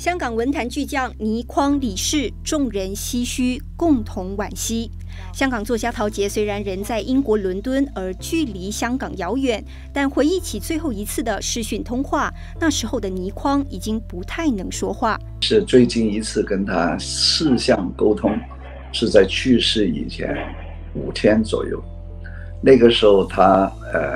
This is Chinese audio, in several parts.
香港文坛巨匠倪匡离世，众人唏嘘，共同惋惜。香港作家陶杰虽然人在英国伦敦，而距离香港遥远，但回忆起最后一次的视讯通话，那时候的倪匡已经不太能说话。 是最近一次跟他视像沟通，是在去世以前5天左右。那个时候他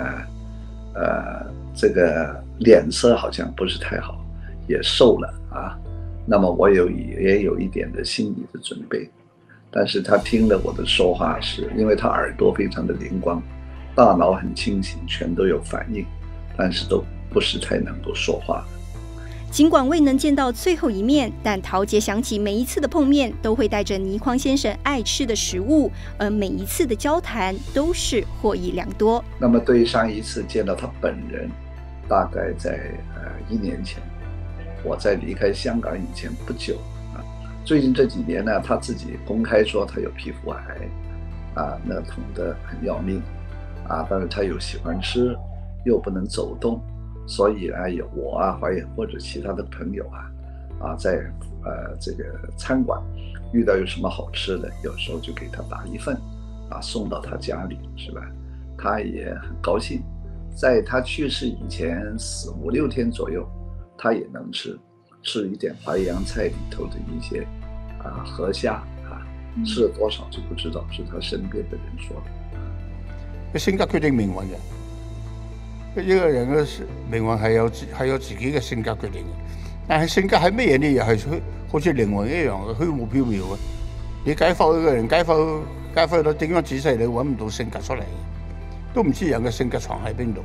这个脸色好像不是太好，也瘦了啊。那么我也有一点的心理的准备，但是他听了我的说话，是因为他耳朵非常的灵光，大脑很清醒，全都有反应，但是都不是太能够说话。 尽管未能见到最后一面，但陶杰想起每一次的碰面都会带着倪匡先生爱吃的食物，而每一次的交谈都是获益良多。 那么对上一次见到他本人，大概在1年前，我在离开香港以前不久啊。最近这几年呢，他自己公开说他有皮肤癌啊，那痛得很要命啊，但是他又喜欢吃，又不能走动。所以呢，有我啊，或者其他的朋友在这个餐馆遇到有什么好吃的，有时候就给他打一份送到他家里，是吧？他也很高兴。在他去世以前5、6天左右，他也能吃一点淮扬菜里头的一些河虾吃了多少就不知道，是他身边的人说的。 性格決定命運嘅。一個人嘅命運係有自己嘅性格決定嘅，但係性格係乜嘢呢？又係好似靈魂一樣嘅虛無縹緲嘅。你解剖一個人，解剖到點樣仔細，你揾唔到性格出嚟，都唔知人嘅性格藏喺邊度。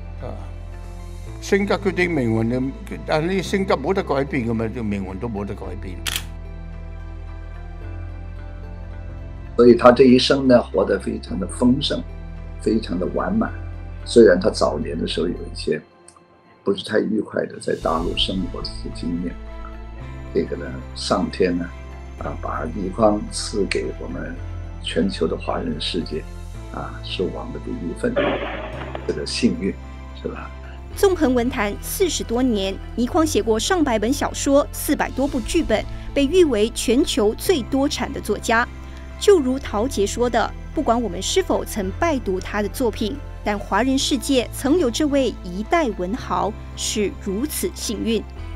性格決定命運，但係你性格冇得改變嘅嘛，命運都冇得改變。 所以他這一生呢，活得非常的豐盛，非常的完滿。雖然他早年的時候有一些不是太愉快的在大陸生活的經驗，這個呢，上天呢把倪匡賜給我們全球的華人世界是我們的一份這個幸運，是吧？ 縱橫文壇40多年，倪匡寫過上百本小說，400多部劇本，被譽為全球最多產的作家。就如陶傑說的，不管我們是否曾拜讀他的作品，但華人世界曾有這位一代文豪是如此幸運。